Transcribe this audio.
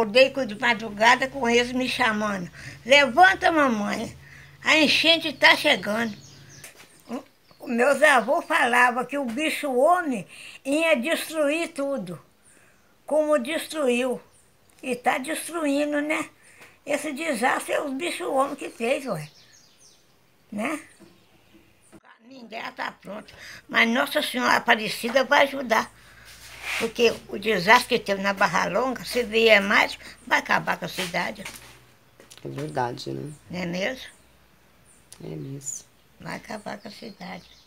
acordei de madrugada com eles me chamando. Levanta, mamãe, a enchente está chegando. Meus avós falavam que o bicho-homem ia destruir tudo, como destruiu. E está destruindo, né? Esse desastre é os bichos-homens que fez, ué. Né? O caminho dela está pronto. Mas Nossa Senhora Aparecida vai ajudar. Porque o desastre que teve na Barra Longa, se vier mais, vai acabar com a cidade. É verdade, né? Não é mesmo? É mesmo. Vai acabar com a cidade.